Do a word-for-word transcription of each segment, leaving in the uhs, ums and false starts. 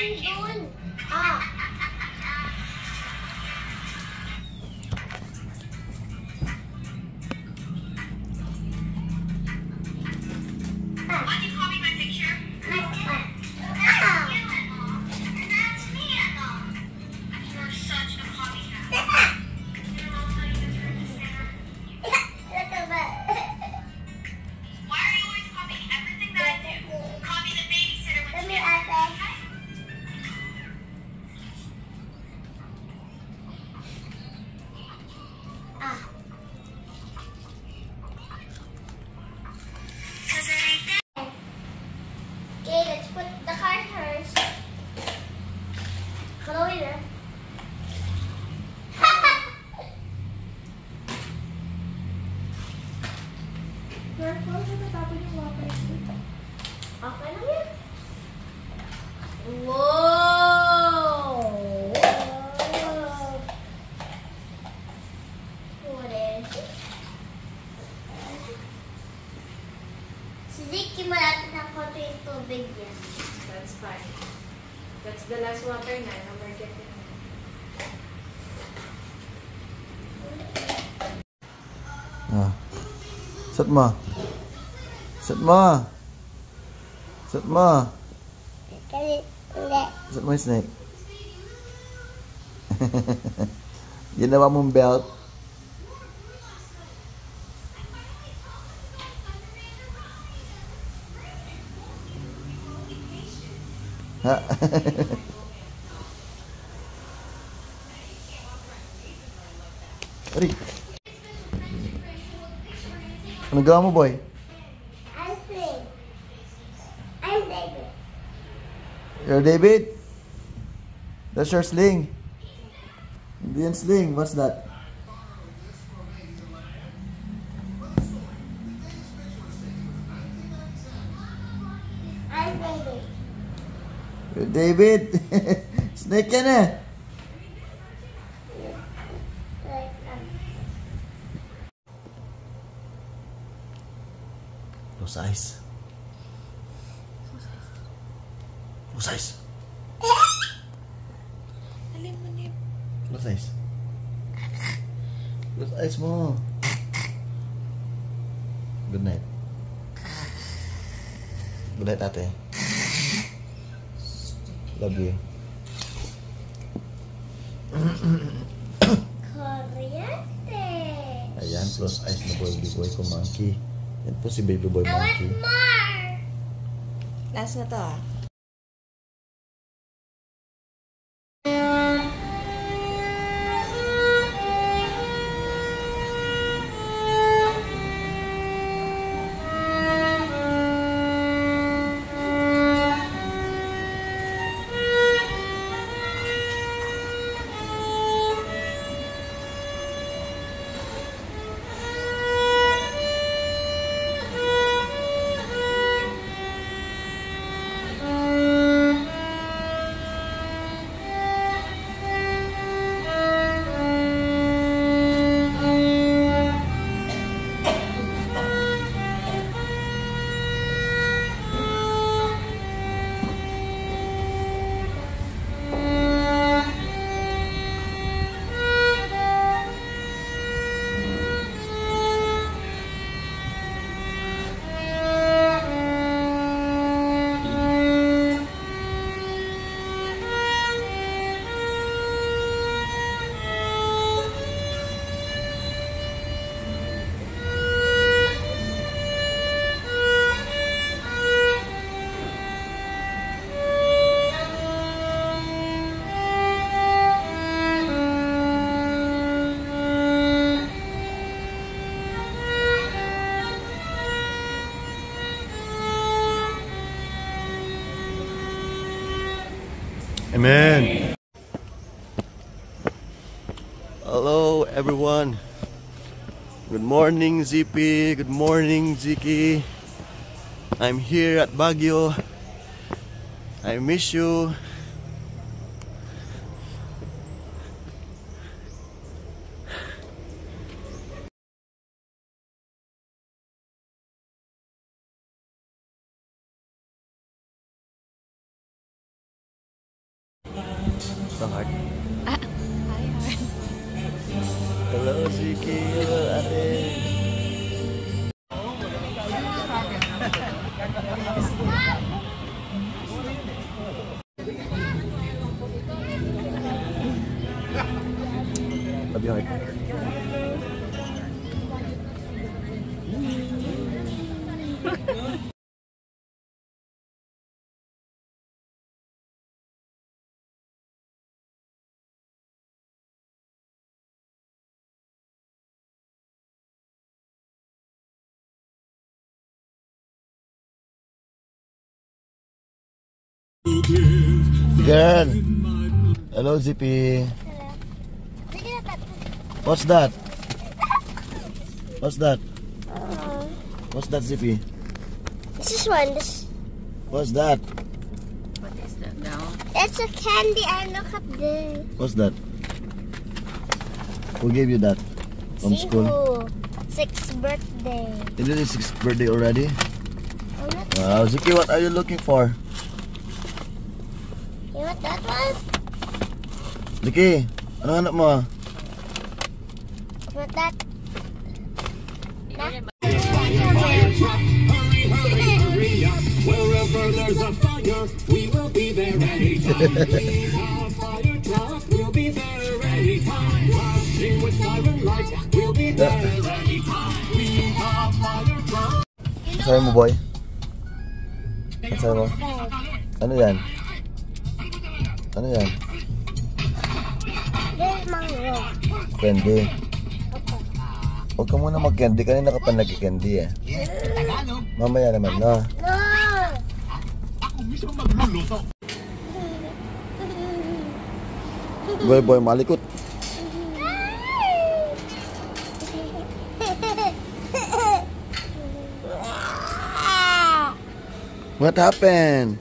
doon. Ah. Why do you copy my picture? Ah. And that's me at all. You're such a copycat. You know, I'll tell you the truth, Sarah. Why are you always copying everything that I do? Copy the babysitter when Let she me gets ask there, her. okay? Ah. Cause it ain't that. Okay, let's put the car first. Chloe na. Careful, natatapon yung water dito. Okay lang yan. Whoa! What is it? Si Ziki, malapit ng konti yung tubig yan. That's fine. That's the last water na. No more getting. Ah. Set mo. Set mo. Set mo. Kasi, hindi. Set mo yung snake. Ginawa mong belt. Ha? Ari. Ano gawa mo, boy? I'm Sling. I'm David. You're David? That's your sling. Hindi yan sling. What's that? I'm David. You're David. Snake yan eh. Like, um, Close eyes. Close eyes. Alin mo niyo? Close eyes. Close eyes mo. Good night. Good night, ate. Love you. Kuryente. Ayan, close eyes na baby boy ko, monkey. Yan po si baby boy I want monkey. more. Last na to ah. Amen. Hello, everyone. Good morning, Z P. Good morning, Ziki. I'm here at Baguio. I miss you. Sa heart. Ah, hi, hi. Hello, Ziki. Hello, ate. Love you, heart. Girl. Hello, Zippy. Sige na, tat. What's that? What's that? Uh, What's that, Zippy? this is one. This, What's that? What is that now? it's a candy. I look up there. What's that? Who gave you that? From See school? who? Sixth birthday. Is it his sixth birthday already? I'm not. Wow, Ziki, what are you looking for? You know what that was? Ziki, ano hanap mo? What that? Wherever there's a fire, we will be there anytime. We have fire truck, we'll be there anytime. Flashing with siren lights, we'll be there anytime. We have fire truck. Sabi mo, boy? Ano sabi mo? Ano yan? Ano yan? There's mango. Candy. Huwag ka muna mag-candy. Kanina ka pa nag-candy eh. Mamaya naman, no? No! Boy, boy, malikot. What happened?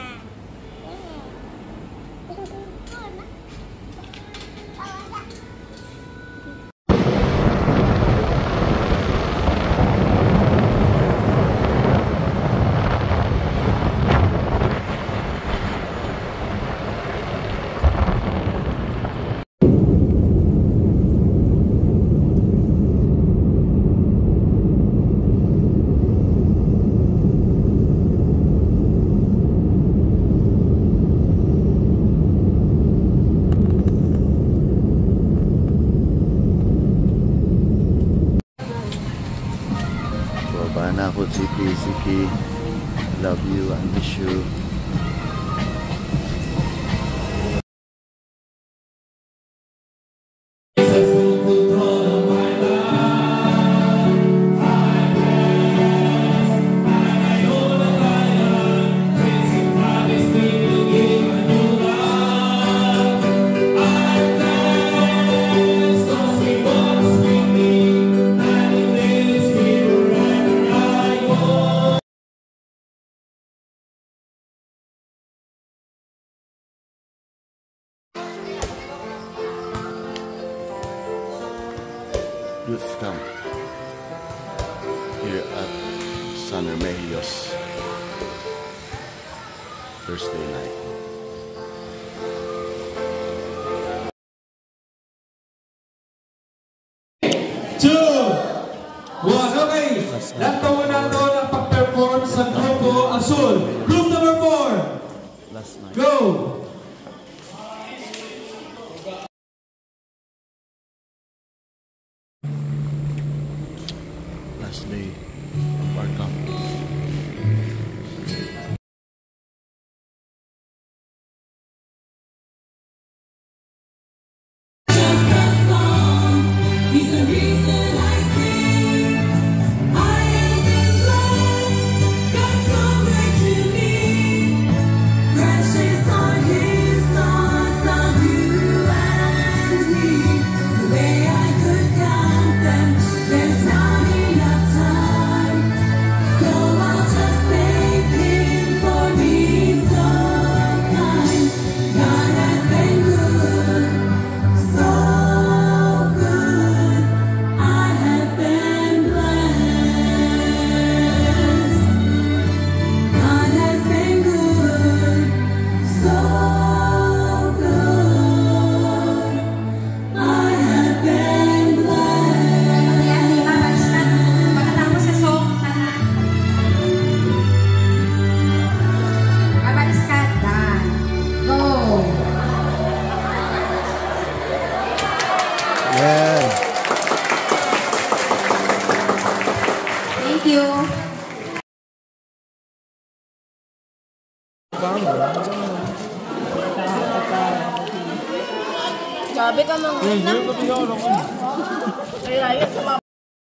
Baba na ako, Ziki, Ziki. Love you and miss you. Youth camp here at San Remedios Thursday night. Two, one, okay. Lahat po muna ito ng pag-perform sa grupo Azul. Group number four, Last night. go! Last day of our camp. Precious on his thoughts. Yan. Thank you. Sabi ka mga